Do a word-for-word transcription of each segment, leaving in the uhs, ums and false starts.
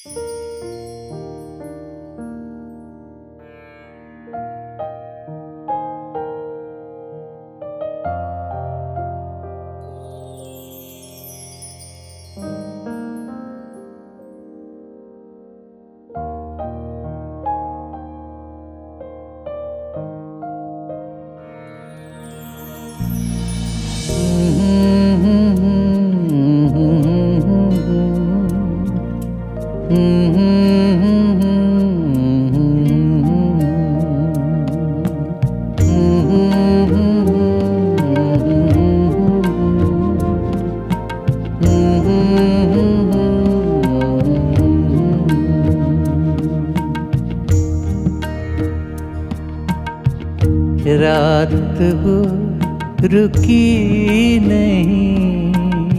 रात वो रुकी नहीं।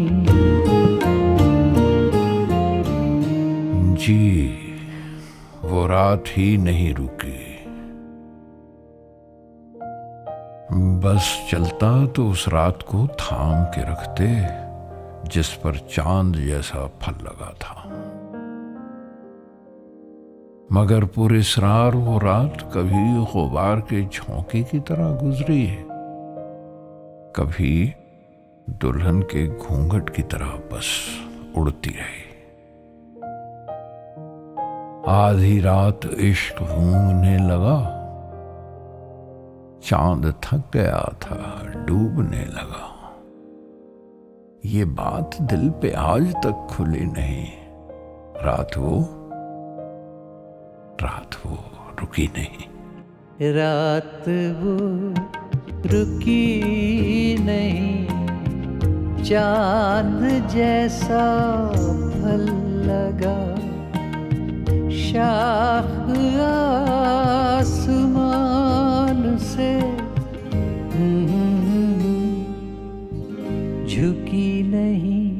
जी वो रात ही नहीं रुकी, बस चलता तो उस रात को थाम के रखते जिस पर चांद जैसा फल लगा था। मगर पुरस्रार वो रात कभी गुबार के झोंके की तरह गुजरी है, कभी दुल्हन के घूंघट की तरह बस उड़ती रही। आधी रात इश्क घूमने लगा, चांद थक गया था डूबने लगा। ये बात दिल पे आज तक खुली नहीं, रात वो रात वो रुकी नहीं। रात वो रुकी नहीं, चांद जैसा फल लगा, शाख आसमान से झुकी नहीं,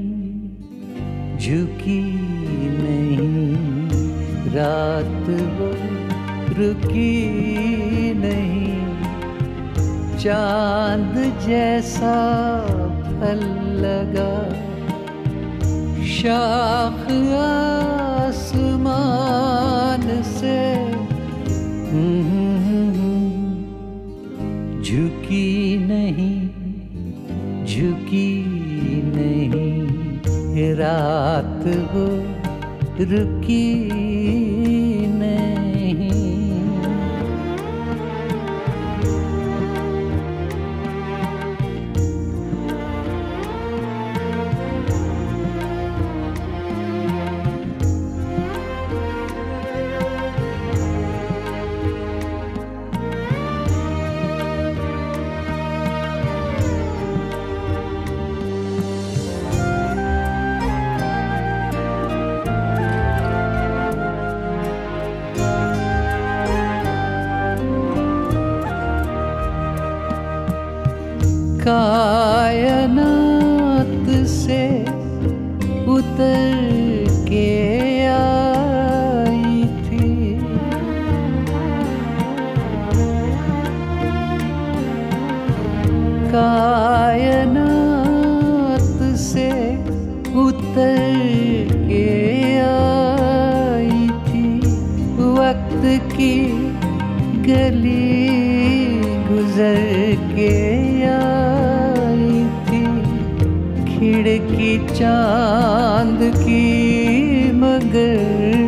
झुकी नहीं। रात वो रुकी नहीं, चांद जैसा फल लगा, शाख आसमान से झुकी नहीं, झुकी नहीं। रात वो रुकी नहीं। कायनात से उतर के आई थी, कायनात से उतर के आई थी, वक्त की गली गुजर के आई थी, खिड़की चांद की मगर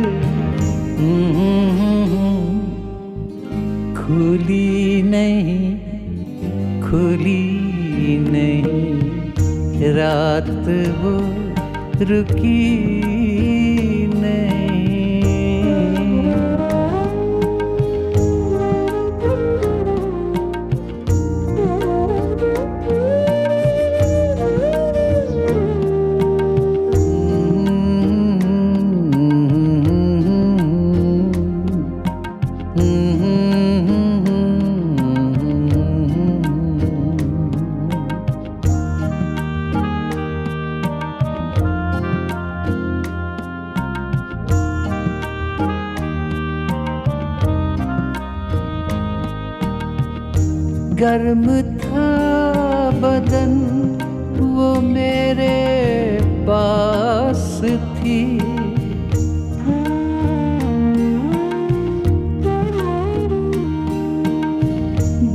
खुली नहीं, खुली नहीं। रात वो रुकी नहीं। गर्म था बदन वो मेरे पास थी,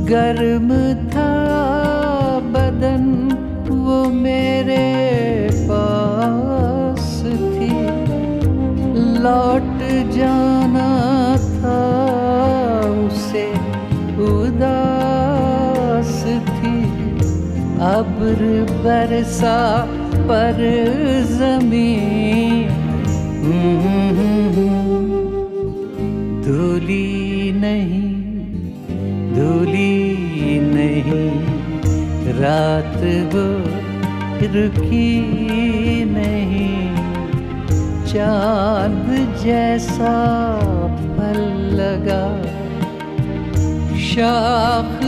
गर्म था बदन वो मेरे पास थी, लौट जाना था उसे उदास थी। अब्र बरसा पर ज़मीं धूली नहीं, धूली नहीं, रात वो रुकी नहीं। चांद जैसा पल लगा शाख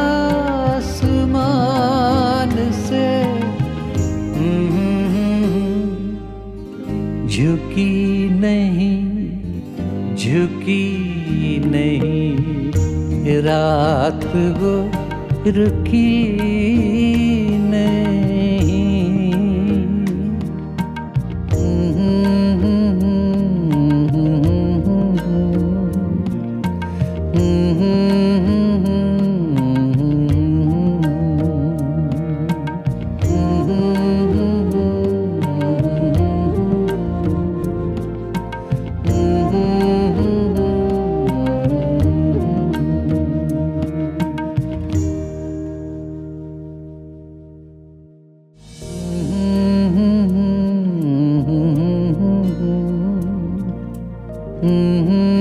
आसमान से, झुकी नहीं, झुकी नहीं, रात वो रुकी नहीं। Mm-hmm.